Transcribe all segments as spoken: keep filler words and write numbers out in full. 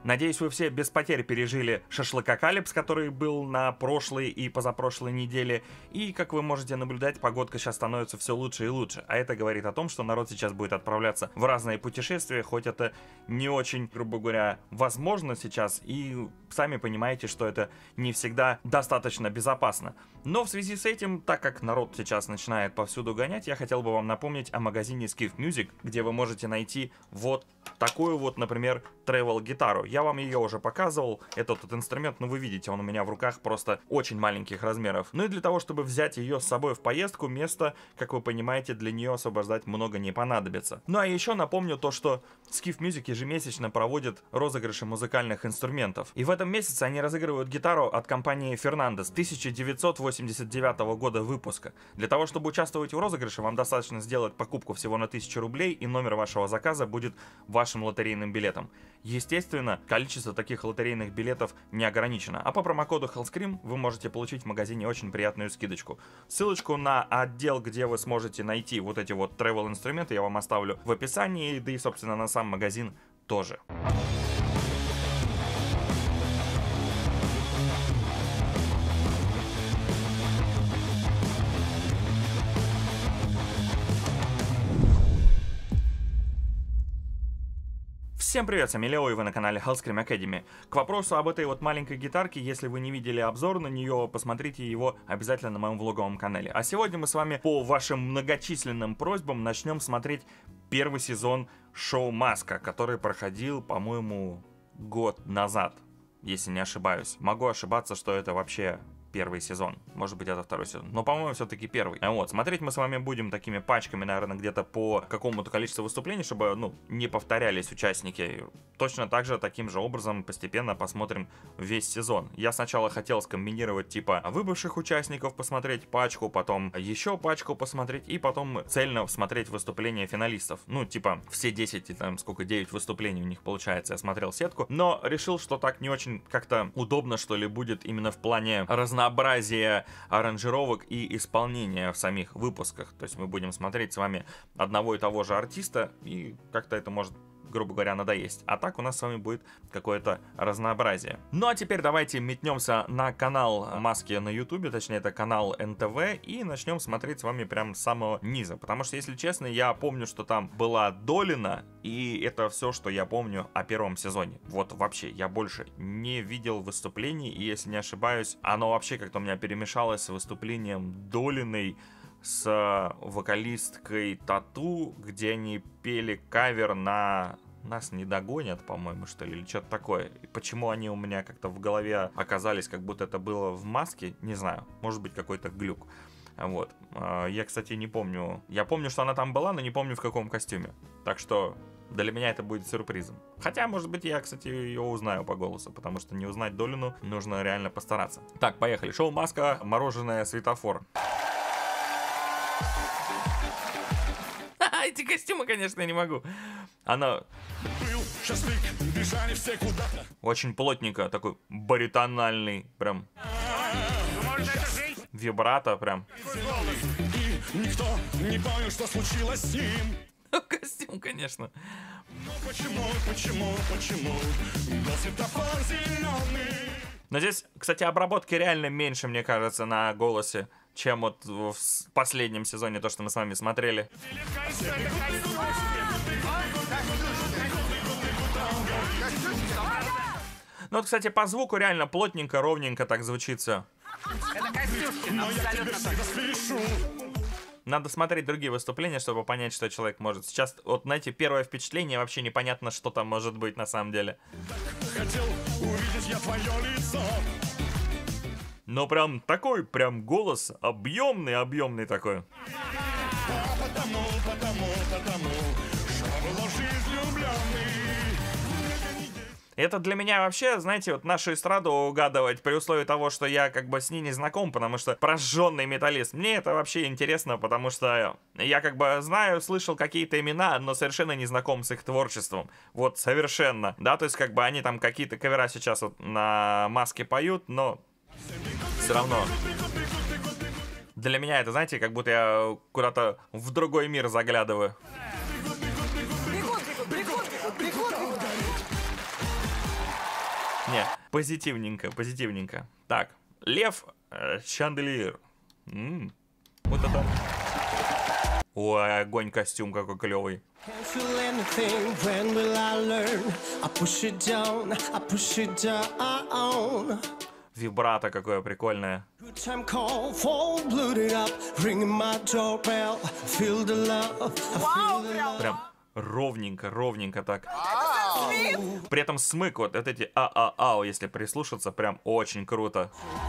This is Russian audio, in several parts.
Надеюсь, вы все без потерь пережили шашлыкокалипс, который был на прошлой и позапрошлой неделе. И, как вы можете наблюдать, погодка сейчас становится все лучше и лучше. А это говорит о том, что народ сейчас будет отправляться в разные путешествия, хоть это не очень, грубо говоря, возможно сейчас. И сами понимаете, что это не всегда достаточно безопасно. Но в связи с этим, так как народ сейчас начинает повсюду гонять, я хотел бы вам напомнить о магазине Skiff Music, где вы можете найти вот такую вот, например, travel гитару. Я вам ее уже показывал, этот вот инструмент, ну вы видите, он у меня в руках просто очень маленьких размеров. Ну и для того, чтобы взять ее с собой в поездку, места, как вы понимаете, для нее освобождать много не понадобится. Ну а еще напомню то, что Skiff Music ежемесячно проводит розыгрыши музыкальных инструментов. И в этом месяце они разыгрывают гитару от компании Fernandes тысяча девятьсот восемьдесят девятого года выпуска. Для того, чтобы участвовать в розыгрыше, вам достаточно сделать покупку всего на тысячу рублей, и номер вашего заказа будет вашим лотерейным билетом. Естественно, количество таких лотерейных билетов не ограничено, а по промокоду Hellscream вы можете получить в магазине очень приятную скидочку. Ссылочку на отдел, где вы сможете найти вот эти вот travel инструменты, я вам оставлю в описании, да и, собственно, на сам магазин тоже. Всем привет, с вами Лео, и вы на канале Hellscream Academy. К вопросу об этой вот маленькой гитарке, если вы не видели обзор на нее, посмотрите его обязательно на моем влоговом канале. А сегодня мы с вами по вашим многочисленным просьбам начнем смотреть первый сезон шоу Маска, который проходил, по-моему, год назад, если не ошибаюсь. Могу ошибаться, что это вообще первый сезон. Может быть, это второй сезон. Но, по-моему, все-таки первый. Вот, смотреть мы с вами будем такими пачками, наверное, где-то по какому-то количеству выступлений, чтобы, ну, не повторялись участники. Точно так же, таким же образом, постепенно посмотрим весь сезон. Я сначала хотел скомбинировать, типа, выбывших участников посмотреть пачку, потом еще пачку посмотреть, и потом цельно смотреть выступления финалистов. Ну, типа, все десять, там, сколько, девять выступлений у них получается, я смотрел сетку. Но решил, что так не очень как-то удобно, что ли, будет именно в плане разнообразия разнообразие аранжировок и исполнения в самих выпусках. То есть мы будем смотреть с вами одного и того же артиста, и как-то это может, грубо говоря, надоесть. А так у нас с вами будет какое-то разнообразие. Ну а теперь давайте метнемся на канал Маски на ютубе, точнее это канал эн тэ вэ, и начнем смотреть с вами прям с самого низа. Потому что, если честно, я помню, что там была Долина, и это все, что я помню о первом сезоне. Вот вообще, я больше не видел выступлений, и если не ошибаюсь, оно вообще как-то у меня перемешалось с выступлением Долиной с вокалисткой Тату, где они пели кавер на «Нас не догонят», по-моему, что ли, или что-то такое. И почему они у меня как-то в голове оказались, как будто это было в Маске, не знаю, может быть какой-то глюк. Вот. Я, кстати, не помню. Я помню, что она там была, но не помню в каком костюме. Так что для меня это будет сюрпризом. Хотя, может быть, я, кстати, ее узнаю по голосу, потому что не узнать Долину нужно реально постараться. Так, поехали. Шоу Маска, мороженое, светофор. Эти костюмы, конечно, я не могу. Она очень плотненько, такой баритональный, прям вибрато, прям. Никто не понял, что случилось с ним. Костюм, конечно. Почему, почему, почему? Светофор зеленый. Но здесь, кстати, обработки реально меньше, мне кажется, на голосе, чем вот в последнем сезоне, то, что мы с вами смотрели. Ну вот, кстати, по звуку реально плотненько, ровненько так звучит все. Это Костюшкин, абсолютно. Надо смотреть другие выступления, чтобы понять, что человек может. Сейчас, вот, знаете, первое впечатление, вообще непонятно, что там может быть на самом деле. Хотел увидеть я твое лицо. Но прям такой, прям голос объемный, объемный такой. Потому, потому, потому, что была жизнь влюбленный. Это для меня вообще, знаете, вот нашу эстраду угадывать при условии того, что я как бы с ней не знаком, потому что прожженный металлист. Мне это вообще интересно, потому что я как бы знаю, слышал какие-то имена, но совершенно не знаком с их творчеством. Вот совершенно. Да, то есть как бы они там какие-то кавера сейчас вот на Маске поют, но все равно. Для меня это, знаете, как будто я куда-то в другой мир заглядываю. Не, позитивненько, позитивненько. Так, Лев э, Шанделиер. М-м, вот это. Ой, огонь, костюм какой клевый. Вибрато какое прикольное. Прям ровненько, ровненько так. При этом смык, вот, вот эти а-а-ау, если прислушаться, прям очень круто.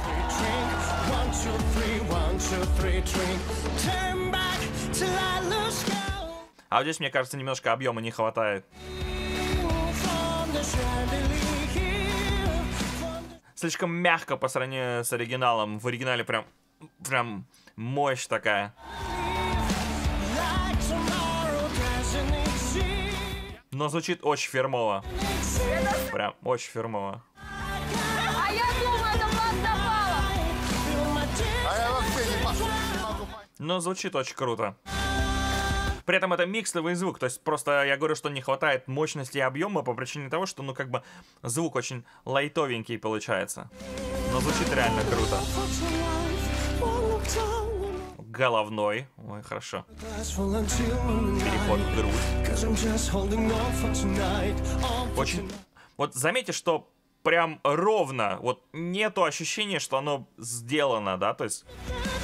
А вот здесь, мне кажется, немножко объема не хватает. Слишком мягко по сравнению с оригиналом. В оригинале прям, прям мощь такая. Но звучит очень фирмово. Прям очень фирмово. А я думаю, это Влад Запалов. А я вообще не могу. Но звучит очень круто. При этом это миксовый звук, то есть просто я говорю, что не хватает мощности и объема по причине того, что, ну, как бы, звук очень лайтовенький получается. Но звучит реально круто. Головной. Ой, хорошо. Переход в грудь. Очень... Вот заметьте, что прям ровно, вот нету ощущения, что оно сделано, да, то есть...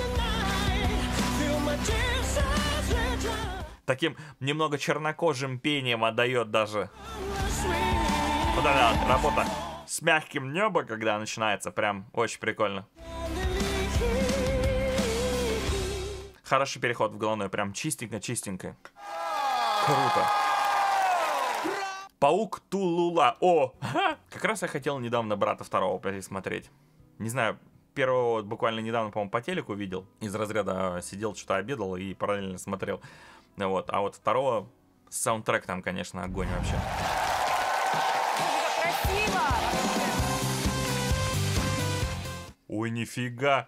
Таким немного чернокожим пением отдает даже. Вот эта вот работа с мягким небом, когда начинается, прям очень прикольно. Хороший переход в головной, прям чистенько-чистенько. Круто. Паук Тулула. О, ха! Как раз я хотел недавно брата второго пересмотреть. Не знаю, первого вот буквально недавно, по-моему, по телеку видел. Из разряда сидел, что-то обедал и параллельно смотрел. Вот. А вот второго, саундтрек там, конечно, огонь вообще. Красиво! Ой, нифига.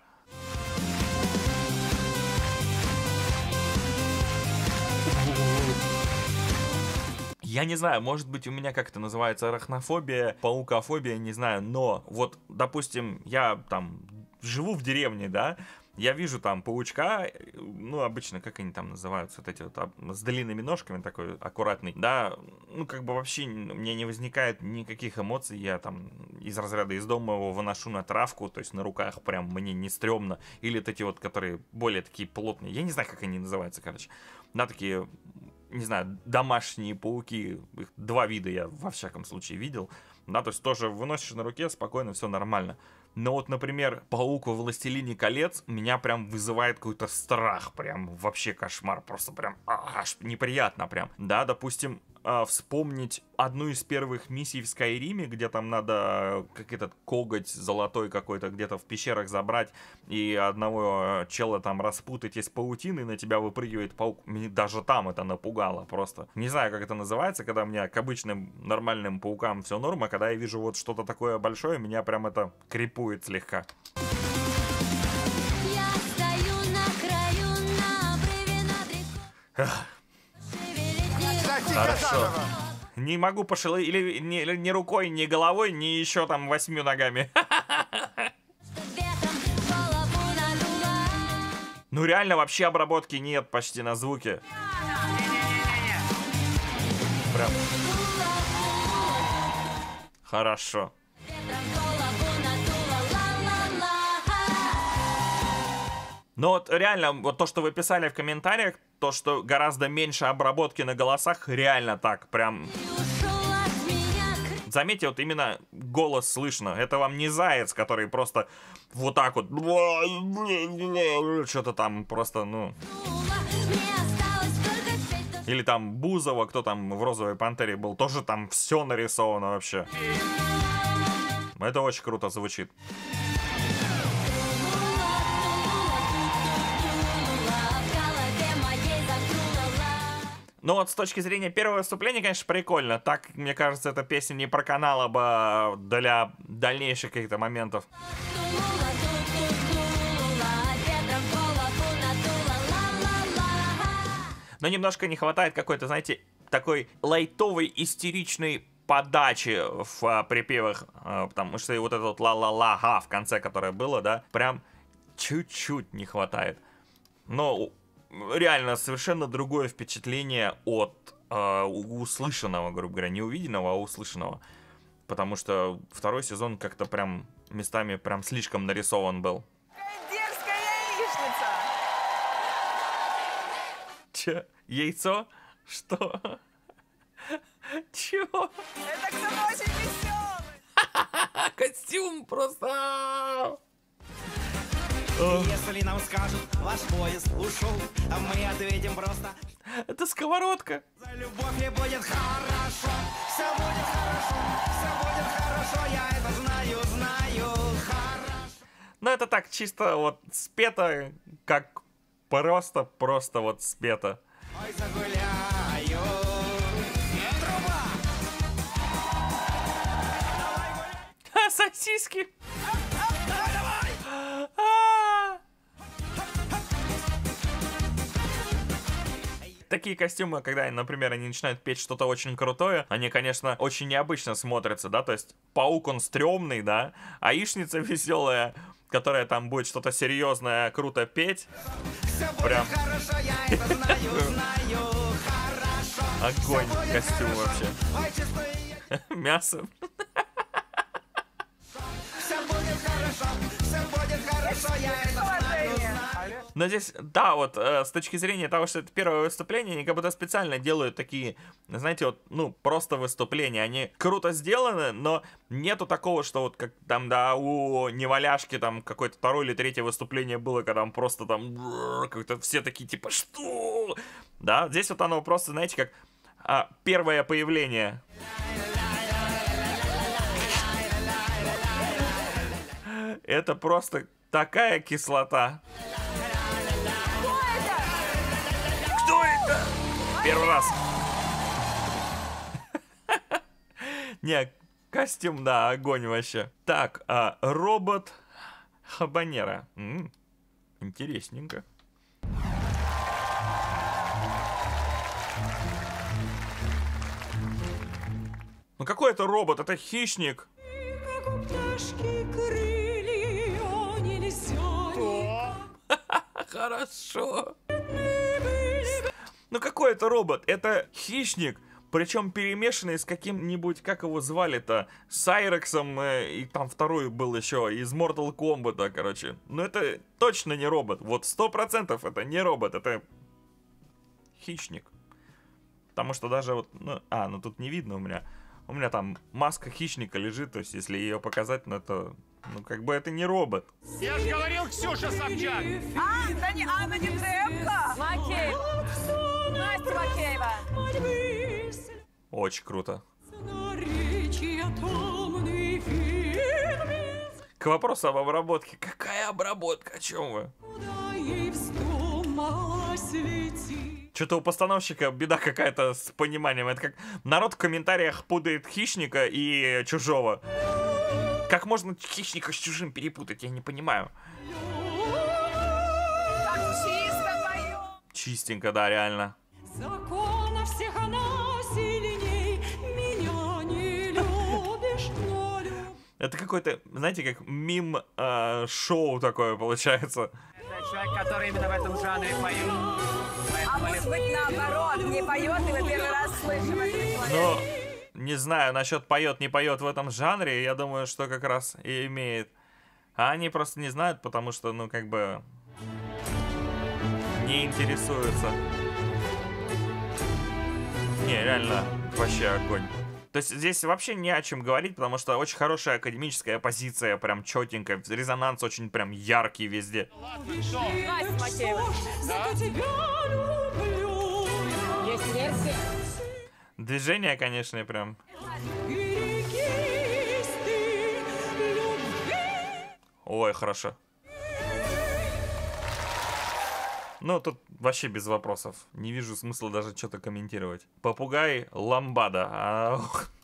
Я не знаю, может быть, у меня как это называется, арахнофобия, паукофобия, не знаю, но вот, допустим, я там живу в деревне, да, я вижу там паучка, ну, обычно, как они там называются, вот эти вот, с длинными ножками, такой аккуратный, да, ну, как бы вообще у меня не возникает никаких эмоций, я там из разряда из дома его выношу на травку, то есть на руках прям мне не стрёмно, или вот эти вот, которые более такие плотные, я не знаю, как они называются, короче, да, такие... Не знаю, домашние пауки, их два вида я во всяком случае видел, да, то есть тоже выносишь на руке, спокойно, все нормально. Но вот, например, паук во «Властелине колец» меня прям вызывает какой-то страх, прям вообще кошмар, просто прям аж неприятно прям. Да, допустим, э, вспомнить одну из первых миссий в Скайриме, где там надо как этот коготь золотой какой-то где-то в пещерах забрать и одного чела там распутать из паутины, и на тебя выпрыгивает паук. Мне даже там это напугало просто. Не знаю, как это называется, когда у меня к обычным нормальным паукам все норма, когда я вижу вот что-то такое большое, меня прям это крепует слегка. Я стою на краю, на обрыве над рекой. Хорошо. Не могу пошевелить или ни, ни рукой, ни головой, ни еще там восьмью ногами. Ну реально вообще обработки нет почти на звуке. Прям. Хорошо. Но вот реально, вот то, что вы писали в комментариях, то, что гораздо меньше обработки на голосах, реально так, прям... Заметьте, вот именно голос слышно. Это вам не Заяц, который просто вот так вот... Что-то там просто, ну... Или там Бузова, кто там в «Розовой пантере» был, тоже там все нарисовано вообще. Это очень круто звучит. Ну вот с точки зрения первого выступления, конечно, прикольно. Так, мне кажется, эта песня не проканала бы для дальнейших каких-то моментов. Но немножко не хватает какой-то, знаете, такой лайтовой, истеричной подачи в а, припевах, а, потому что и вот это вот ла-ла-ла-га в конце, которое было, да, прям чуть-чуть не хватает. Но реально совершенно другое впечатление от а, услышанного, грубо говоря, не увиденного, а услышанного. Потому что второй сезон как-то прям местами прям слишком нарисован был. Дерзкая яичница! Че? Яйцо? Что? Чего? Это кто-то очень веселый! Костюм просто... Если нам скажут, ваш поезд ушел, а мы ответим просто: это сковородка. за любовь и будет хорошо, все будет хорошо, все будет хорошо, я это знаю, знаю, хорошо. Ну это так чисто вот спето, как просто, просто вот спето. Ой, загуляю, труба. А, сосиски. Давай, давай. А. Такие костюмы, когда, например, они начинают петь что-то очень крутое, они, конечно, очень необычно смотрятся, да, то есть паук, он стрёмный, да, а яичница веселая, которая там будет что-то серьезное, круто петь. Все будет Прям. хорошо, я это знаю, знаю, хорошо. Огонь Всё будет костюм хорошо. вообще. Ой, чистые, Мясо. все будет хорошо, все будет хорошо, я это знаю, знаю. Но здесь, да, вот э, с точки зрения того, что это первое выступление, они как будто специально делают такие, знаете, вот, ну, просто выступления. Они круто сделаны, но нету такого, что вот как там, да, у Неваляшки там какое-то второе или третье выступление было, когда там просто там как-то все такие, типа, что? Да, здесь вот оно просто, знаете, как а, первое появление. Это просто такая кислота. Кто это? Первый раз. Не, костюм, да, огонь вообще. Так, а, робот Хабанера. М, интересненько. Ну какой это робот? Это хищник. Как у пташки крылья нельзя. Хорошо. Ну какой это робот? Это хищник. Причем перемешанный с каким-нибудь, как его звали-то, Сайрексом, э, и там второй был еще, из Mortal Kombat, короче. Но это точно не робот. Вот сто процентов это не робот, это хищник. Потому что даже вот, ну, а, ну тут не видно у меня. У меня там маска хищника лежит, то есть если ее показать, ну это, ну как бы это не робот. Я же говорил, Ксюша Собчак! А, да не Анна Дмитриевна! Макеева. Настя Макеева! Очень круто. К вопросу об обработке. Какая обработка? О чем вы? Что-то у постановщика беда какая-то с пониманием. Это как народ в комментариях путает хищника и чужого. Как можно хищника с чужим перепутать? Я не понимаю. Так чисто поет! Чистенько, да, реально. Закона всех она сильней, меня не любишь, но любишь. Это какой-то, знаете, как мим-шоу такое получается. Это человек, который именно в этом жанре поет. А может быть наоборот, не поет, и мы первый раз слышим этого человека. Но не знаю, насчет поет, не поет в этом жанре, я думаю, что как раз и имеет. А они просто не знают, потому что, ну, как бы, не интересуются. Не, реально, вообще огонь. То есть здесь вообще не о чем говорить, потому что очень хорошая академическая позиция, прям четенькая, резонанс очень прям яркий везде. Настя Макеева! Зато тебя люблю. Есть версия? Движение, конечно, прям. Берегись ты любви. Ой, хорошо. Ну, тут вообще без вопросов. Не вижу смысла даже что-то комментировать. Попугай ламбада. А...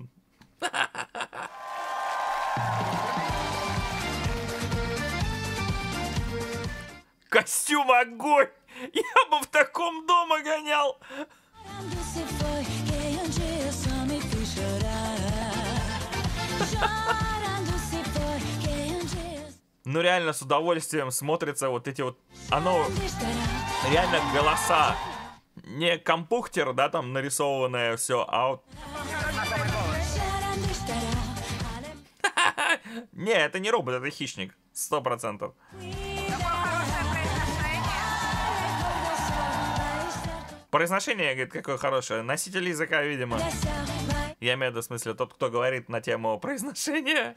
Костюм огонь! Я бы в таком дома гонял! Se foi, quem um dia só me fez chorar. Ну реально с удовольствием смотрится вот эти вот, оно реально голоса, не компьютер, да, там нарисованное все, а вот... Не, это не робот, это хищник, сто процентов. Произношение, говорит, какое хорошее. Носитель языка, видимо. Я имею в виду, в смысле, тот, кто говорит на тему произношения.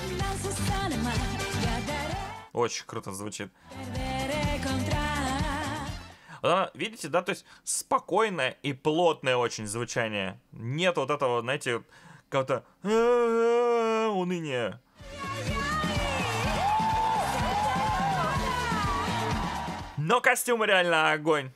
Очень круто звучит. Она, видите, да, то есть спокойное и плотное очень звучание. Нет вот этого, знаете, какого-то уныния. Но костюм реально огонь.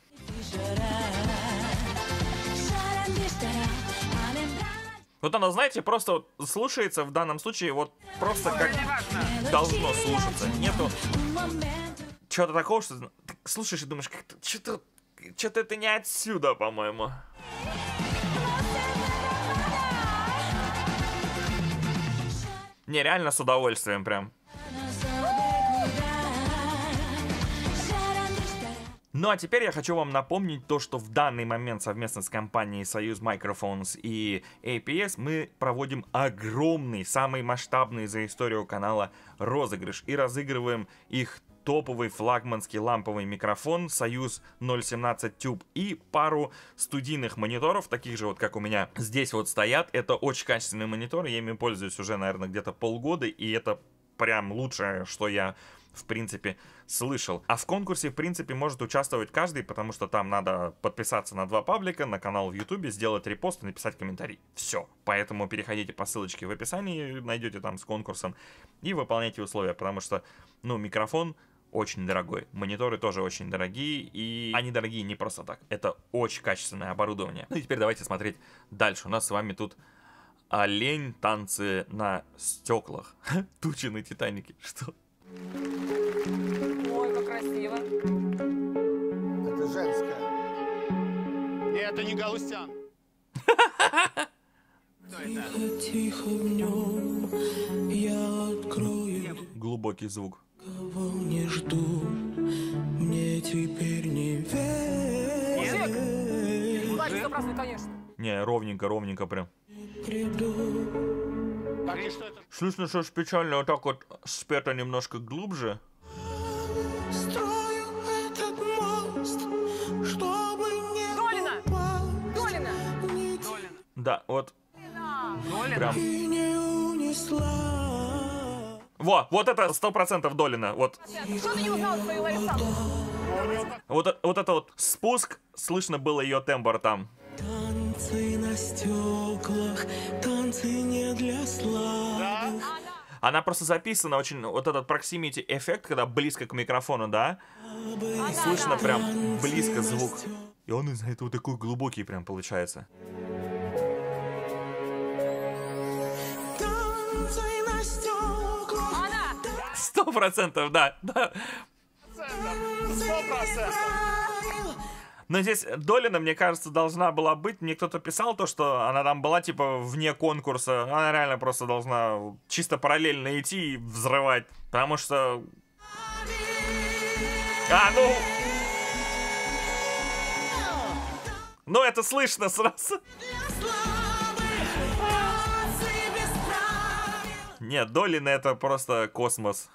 Вот оно, знаете, просто вот слушается в данном случае вот просто как должно слушаться. Нету чего-то такого, что ты слушаешь и думаешь, как-то что-то что-то это не отсюда, по-моему. Не, реально с удовольствием прям. Ну а теперь я хочу вам напомнить то, что в данный момент совместно с компанией Союз Microphones и эй пи эс мы проводим огромный, самый масштабный за историю канала розыгрыш. И разыгрываем их топовый флагманский ламповый микрофон Союз ноль семнадцать Tube и пару студийных мониторов, таких же вот как у меня здесь вот стоят. Это очень качественные мониторы, я ими пользуюсь уже, наверное, где-то полгода, и это прям лучшее, что я в принципе слышал. А в конкурсе в принципе может участвовать каждый, потому что там надо подписаться на два паблика, на канал в ютубе, сделать репост и написать комментарий. Все. Поэтому переходите по ссылочке в описании, найдете там с конкурсом и выполняйте условия, потому что, ну, микрофон очень дорогой, мониторы тоже очень дорогие, и они дорогие не просто так. Это очень качественное оборудование. Ну и теперь давайте смотреть дальше. У нас с вами тут олень, танцы на стеклах, тучи на Титанике. Что? Ой, как красиво. Это женское. Это не Галустян. Тихо в нем я открою. Глубокий звук. Кого не жду, мне теперь не верь. Плачь сто процентов, конечно. Не, ровненько, ровненько прям. Приду. Так и что это? Слышно, что ж печально, вот так вот спето немножко глубже. Строю этот мост, чтобы не Долина! упасть, Долина! нить Да, вот. Прям. и не унесла. Во, вот это сто процентов Долина. Вот. Что ты не узнал свою Ларису? Вот, вот это вот спуск, слышно было ее тембр там. Танцы на стеклах, танцы не для слабых. Она просто записана очень, вот этот proximity эффект, когда близко к микрофону, да? Слышно прям близко звук. И он из-за этого такой глубокий прям получается. Танцы на стеклах. Она! Сто процентов, да, да. Сто процентов. Но здесь Долина, мне кажется, должна была быть. Мне кто-то писал то, что она там была, типа, вне конкурса. Она реально просто должна чисто параллельно идти и взрывать. Потому что... А, ну... Ну, это слышно сразу. Нет, Долина — это просто космос.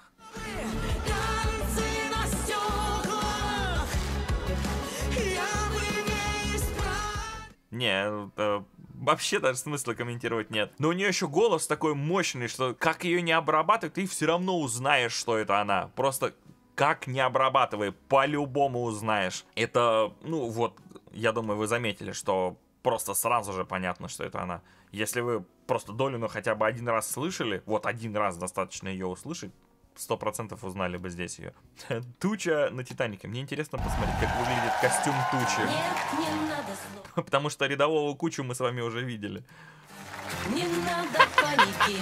Не, это вообще даже смысла комментировать нет. Но у нее еще голос такой мощный, что как ее не обрабатывать, ты все равно узнаешь, что это она. Просто как не обрабатывай, по-любому узнаешь. Это, ну вот, я думаю, вы заметили, что просто сразу же понятно, что это она. Если вы просто Долину хотя бы один раз слышали, вот один раз достаточно ее услышать, сто процентов узнали бы здесь ее. Туча на Титанике. Мне интересно посмотреть, как выглядит костюм тучи. Нет, не надо слов, Потому что рядового Кучу мы с вами уже видели. не надо паники.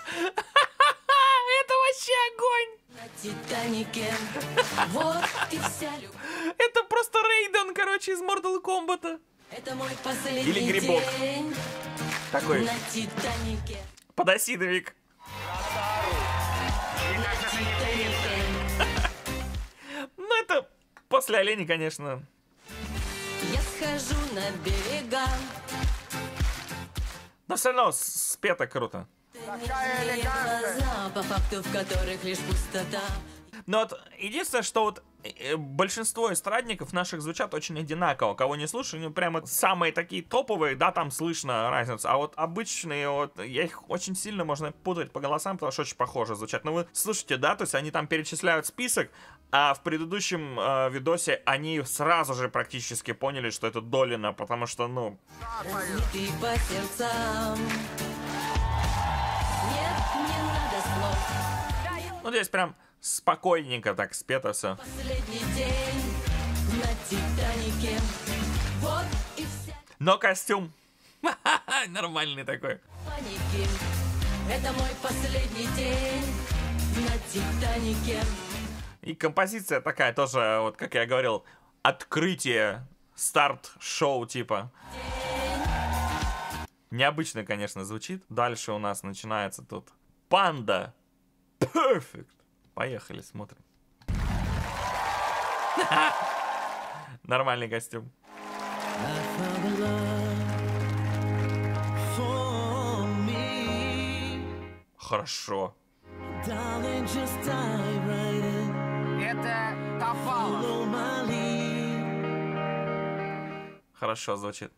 Это вообще огонь! На Титанике, вот и вся любовь. Это просто Рейден, короче, из Mortal Kombat. Это мой последний Или грибок. день Такой на Титанике. подосидовик. Ну, это после оленей, конечно. Я схожу на берега. Но все равно с- спето круто. Милые глаза, по факту в которых лишь пустота. Но вот единственное, что вот э, большинство эстрадников наших звучат очень одинаково. Кого не слушаю, ну прямо самые такие топовые, да, там слышно разницу. А вот обычные, вот, я их очень сильно можно путать по голосам, потому что очень похоже звучат. Но вы слушайте, да, то есть они там перечисляют список, а в предыдущем э, видосе они сразу же практически поняли, что это Долина, потому что, ну... Разбитый по сердцам. Нет, не надо слов. Ну здесь прям спокойненько так спето все. Последний день на Титанике. Вот и вся Но костюм нормальный такой. паники. Это мой последний день на Титанике. И композиция такая тоже, вот как я говорил, открытие, старт шоу типа. Необычно, конечно, звучит. Дальше у нас начинается тут Панда. Perfect. Поехали, смотрим. Нормальный костюм. Хорошо. Это Топалов. Хорошо звучит.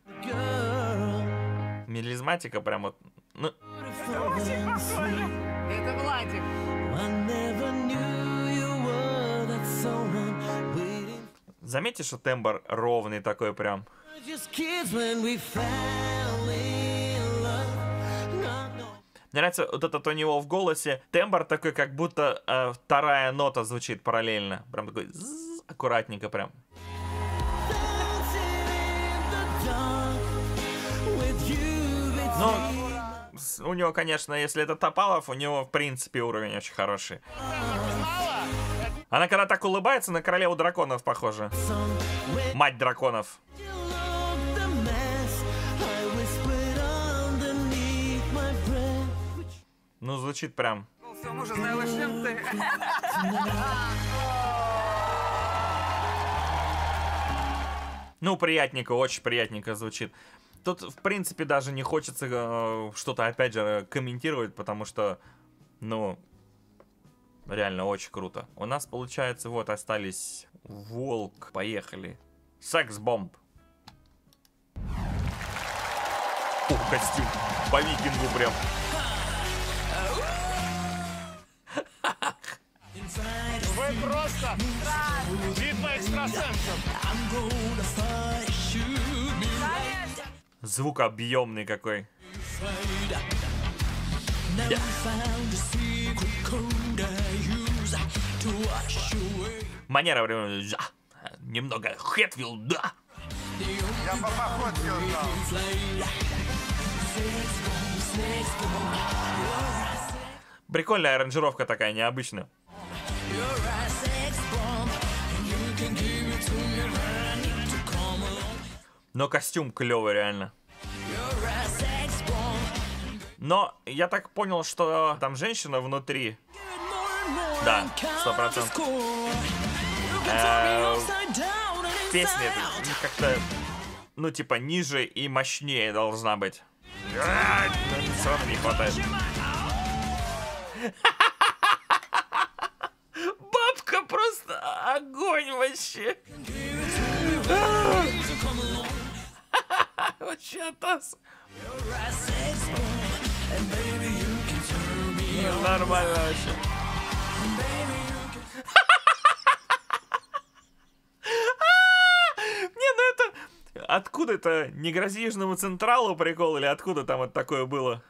Мелизматика прям вот. Ну, Это Владик. заметьте, что тембр ровный такой прям. Мне нравится вот этот у него в голосе тембр такой, как будто э, вторая нота звучит параллельно. Прям такой ззз, аккуратненько прям. Ну, с- у него, конечно, если это Топалов, у него, в принципе, уровень очень хороший. Она когда так улыбается, на королеву драконов похожа. Мать драконов. Ну, звучит прям. Все, мужа знаю, чем ты. Ну, приятненько, очень приятненько звучит. Тут, в принципе, даже не хочется э, что-то, опять же, комментировать, потому что, ну, реально очень круто. У нас, получается, вот, остались Волк. Поехали. Секс-бомб. О, костюм. По викингу прям. Вы просто битва экстрасенсов. Звук объемный какой. Манера прям, да. Немного Хэтвилл, да. Я по походке узнал. Прикольная аранжировка такая, необычная. Но костюм клевый, реально. Но я так понял, что там женщина внутри. Да, сто процентов. Песня как-то, ну, типа, ниже и мощнее должна быть. Все равно не хватает. Бабка просто огонь вообще. Вообще атас. Нормально вообще. Не, ну это... Откуда это? Не грози Южному Централу прикол? Или откуда там вот такое было?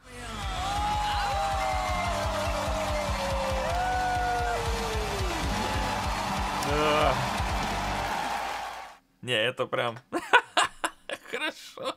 А. Не, это прям... Хорошо.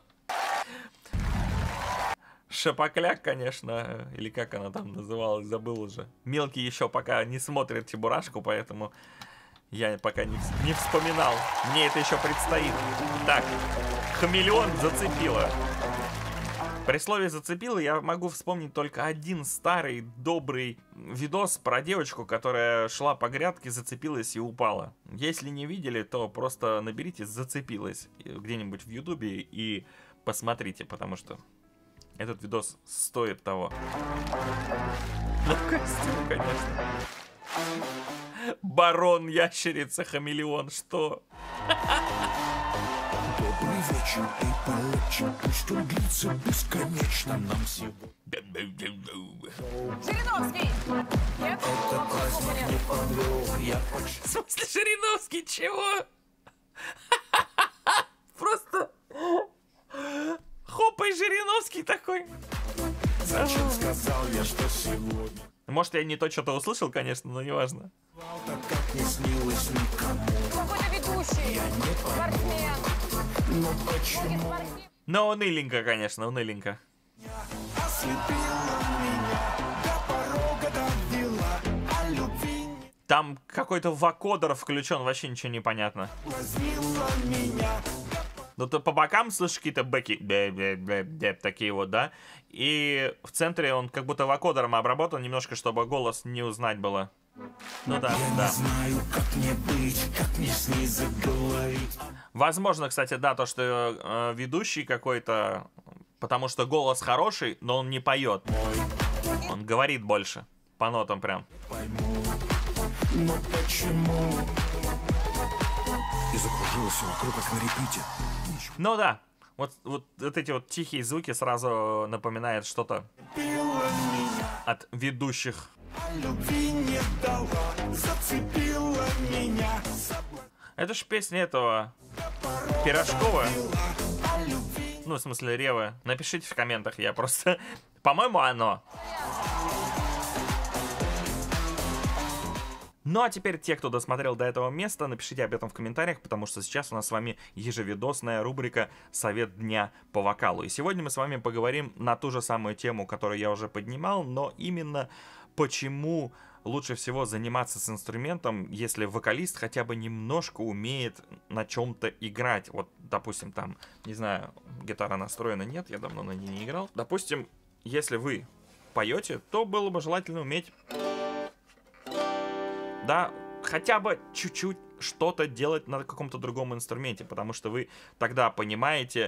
Шапокляк, конечно, или как она там называлась, забыл уже. Мелкий еще пока не смотрит Чебурашку, поэтому я пока не, не вспоминал. Мне это еще предстоит. Так, хамелеон зацепило. При слове «зацепило» я могу вспомнить только один старый добрый видос про девочку, которая шла по грядке, зацепилась и упала. Если не видели, то просто наберите «зацепилась» где-нибудь в Ютубе и посмотрите, потому что этот видос стоит того. Ну, костюм, конечно. Барон, ящерица, хамелеон, что? Добрый вечер и полегче, пусть он длится бесконечно нам сегодня. Жириновский! Нет? Это праздник не подвел, я почти... В смысле, Жириновский, чего? Просто... Хопа и Жириновский такой. Зачем сказал я, что сегодня? Может, я не то что-то услышал, конечно, но неважно. Так как не снилось никому. Какой-то ведущий. Спортсмен. Но почему Спортсмен. Но уныленько, конечно, уныленько. ослепила меня, до порога довела, а любви не Там какой-то вокодер включен, вообще ничего не понятно. поразила меня. Ну, то по бокам слышишь какие-то бэки, бэ-бэ-бэ-бэ, такие вот, да? И в центре он как будто вокодером обработан немножко, чтобы голос не узнать было. Ну да, Я да. не знаю, как мне быть, как мне с ней заговорить. Возможно, кстати, да, то, что э, ведущий какой-то, потому что голос хороший, но он не поет. Он говорит больше, по нотам прям. Пойму, но почему? И закружилась все вокруг, как на репите. Ну да, вот, вот, вот эти вот тихие звуки сразу напоминают что-то от ведущих. Любви не дала, зацепила меня. Это ж песня этого Пирожкова. Ну, в смысле, Ревы. Напишите в комментах, я просто... По-моему, оно. Ну, а теперь те, кто досмотрел до этого места, напишите об этом в комментариях, потому что сейчас у нас с вами ежевидосная рубрика «Совет дня по вокалу». И сегодня мы с вами поговорим на ту же самую тему, которую я уже поднимал, но именно почему лучше всего заниматься с инструментом, если вокалист хотя бы немножко умеет на чем-то играть. Вот, допустим, там, не знаю, гитара настроена, нет, я давно на ней не играл. Допустим, если вы поете, то было бы желательно уметь... Да, хотя бы чуть-чуть что-то делать на каком-то другом инструменте, потому что вы тогда понимаете,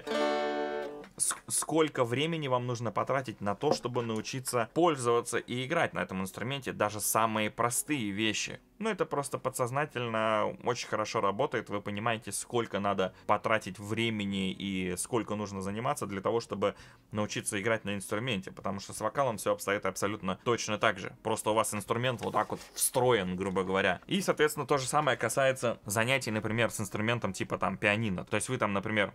сколько времени вам нужно потратить на то, чтобы научиться пользоваться и играть на этом инструменте даже самые простые вещи. Ну, это просто подсознательно очень хорошо работает, вы понимаете, сколько надо потратить времени и сколько нужно заниматься для того, чтобы научиться играть на инструменте, потому что с вокалом все обстоит абсолютно точно так же. Просто у вас инструмент вот так вот встроен, грубо говоря. И, соответственно, то же самое касается занятий, например, с инструментом типа там пианино. То есть вы там, например...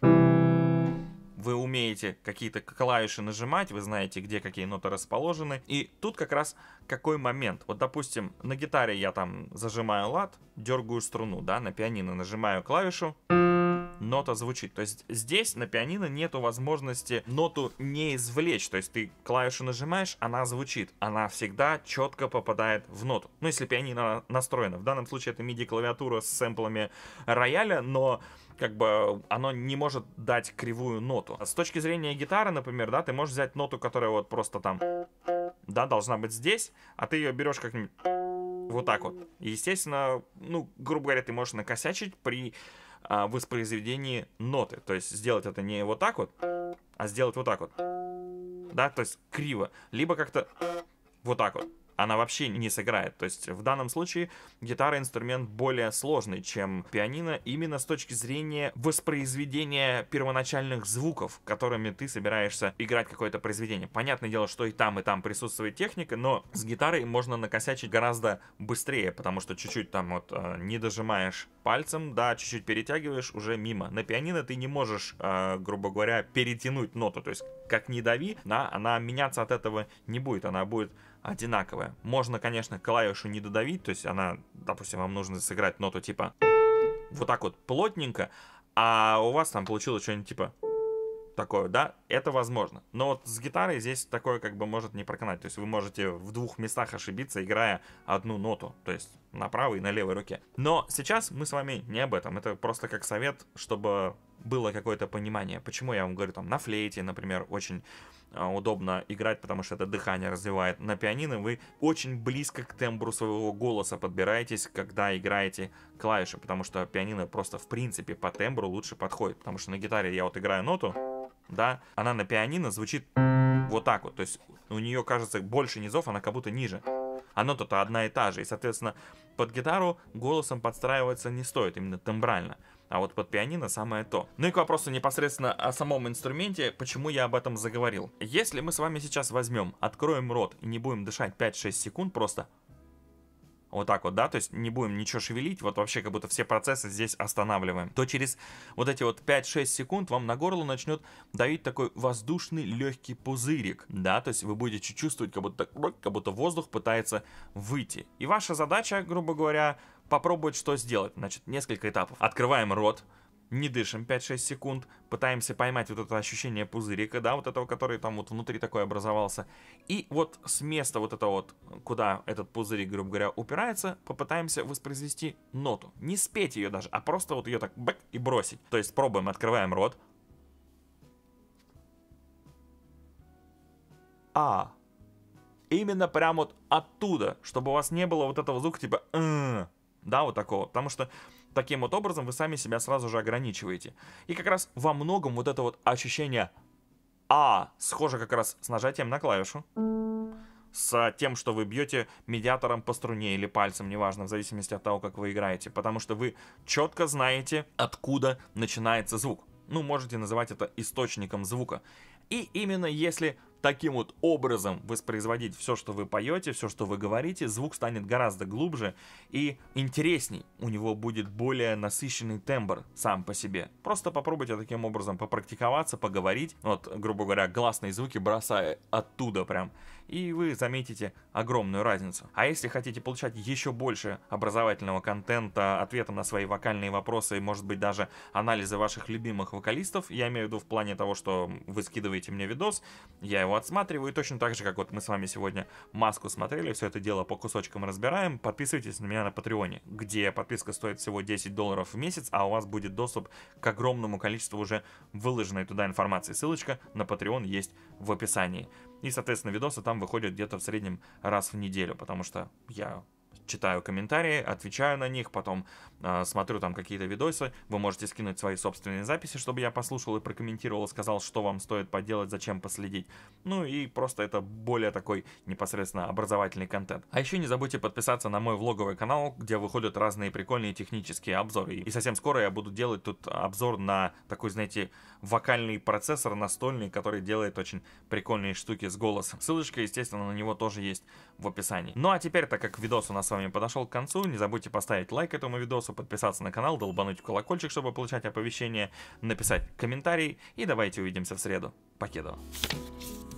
Вы умеете какие-то клавиши нажимать, вы знаете, где какие ноты расположены. И тут как раз какой момент. Вот, допустим, на гитаре я там зажимаю лад, дергаю струну, да, на пианино нажимаю клавишу, нота звучит. То есть здесь на пианино нету возможности ноту не извлечь. То есть ты клавишу нажимаешь, она звучит. Она всегда четко попадает в ноту. Ну, если пианино настроено. В данном случае это миди-клавиатура с сэмплами рояля, но... как бы оно не может дать кривую ноту. С точки зрения гитары, например, да, ты можешь взять ноту, которая вот просто там, да, должна быть здесь, а ты ее берешь как-нибудь вот так вот. И, естественно, ну, грубо говоря, ты можешь накосячить при а, воспроизведении ноты. То есть сделать это не вот так вот, а сделать вот так вот. Да, то есть криво. Либо как-то вот так вот. Она вообще не сыграет. То есть в данном случае гитара инструмент более сложный, чем пианино, именно с точки зрения воспроизведения первоначальных звуков, которыми ты собираешься играть какое-то произведение. Понятное дело, что и там, и там присутствует техника, но с гитарой можно накосячить гораздо быстрее, потому что чуть-чуть там вот э, не дожимаешь пальцем, да, чуть-чуть перетягиваешь, уже мимо. На пианино ты не можешь, э, грубо говоря, перетянуть ноту, то есть как ни дави, да, она меняться от этого не будет, она будет одинаковая. Можно, конечно, клавишу не додавить, то есть она, допустим, вам нужно сыграть ноту типа вот так вот плотненько, а у вас там получилось что-нибудь типа такое, да, это возможно. Но вот с гитарой здесь такое как бы может не проканать. То есть вы можете в двух местах ошибиться, играя одну ноту. То есть на правой и на левой руке. Но сейчас мы с вами не об этом. Это просто как совет, чтобы было какое-то понимание. Почему я вам говорю, там, на флейте, например, очень а, удобно играть, потому что это дыхание развивает. На пианино вы очень близко к тембру своего голоса подбираетесь, когда играете клавиши, потому что пианино просто, в принципе, по тембру лучше подходит. Потому что на гитаре я вот играю ноту, да, она на пианино звучит вот так вот. То есть у нее, кажется, больше низов, она как будто ниже. А нота-то одна и та же. И, соответственно, под гитару голосом подстраиваться не стоит, именно тембрально. А вот под пианино самое то. Ну и к вопросу непосредственно о самом инструменте, почему я об этом заговорил. Если мы с вами сейчас возьмем, откроем рот и не будем дышать пять-шесть секунд, просто вот так вот, да, то есть не будем ничего шевелить, вот вообще как будто все процессы здесь останавливаем, то через вот эти вот пять-шесть секунд вам на горло начнет давить такой воздушный легкий пузырик, да, то есть вы будете чувствовать, как будто, как будто воздух пытается выйти. И ваша задача, грубо говоря, попробовать что сделать. Значит, несколько этапов. Открываем рот, не дышим пять-шесть секунд, пытаемся поймать вот это ощущение пузырика, да, вот этого, который там вот внутри такой образовался. И вот с места вот этого вот, куда этот пузырик, грубо говоря, упирается, попытаемся воспроизвести ноту. Не спеть ее даже, а просто вот ее так бэк и бросить. То есть пробуем, открываем рот. А. Именно прям вот оттуда, чтобы у вас не было вот этого звука типа «м». Да, вот такого. Потому что таким вот образом вы сами себя сразу же ограничиваете. И как раз во многом вот это вот ощущение «а» схоже как раз с нажатием на клавишу. С тем, что вы бьете медиатором по струне или пальцем, неважно, в зависимости от того, как вы играете. Потому что вы четко знаете, откуда начинается звук. Ну, можете называть это источником звука. И именно если таким вот образом воспроизводить все, что вы поете, все, что вы говорите, звук станет гораздо глубже и интересней. У него будет более насыщенный тембр сам по себе. Просто попробуйте таким образом попрактиковаться, поговорить, вот, грубо говоря, гласные звуки бросая оттуда прям, и вы заметите огромную разницу. А если хотите получать еще больше образовательного контента, ответом на свои вокальные вопросы, и, может быть, даже анализы ваших любимых вокалистов, я имею в виду в плане того, что вы скидываете мне видос, я его отсматриваю, точно так же, как вот мы с вами сегодня маску смотрели, все это дело по кусочкам разбираем. Подписывайтесь на меня на Патреоне, где подписка стоит всего десять долларов в месяц, а у вас будет доступ к огромному количеству уже выложенной туда информации. Ссылочка на Patreon есть в описании. И, соответственно, видосы там выходят где-то в среднем раз в неделю, потому что я читаю комментарии, отвечаю на них, потом э, смотрю там какие-то видосы. Вы можете скинуть свои собственные записи, чтобы я послушал и прокомментировал, сказал, что вам стоит поделать, зачем последить. Ну и просто это более такой непосредственно образовательный контент. А еще не забудьте подписаться на мой влоговый канал, где выходят разные прикольные технические обзоры. И совсем скоро я буду делать тут обзор на такой, знаете, вокальный процессор настольный, который делает очень прикольные штуки с голосом. Ссылочка, естественно, на него тоже есть в описании. Ну а теперь, так как видос у нас с вами подошел к концу, не забудьте поставить лайк этому видосу, подписаться на канал, долбануть в колокольчик, чтобы получать оповещения, написать комментарий, и давайте увидимся в среду. Покедова.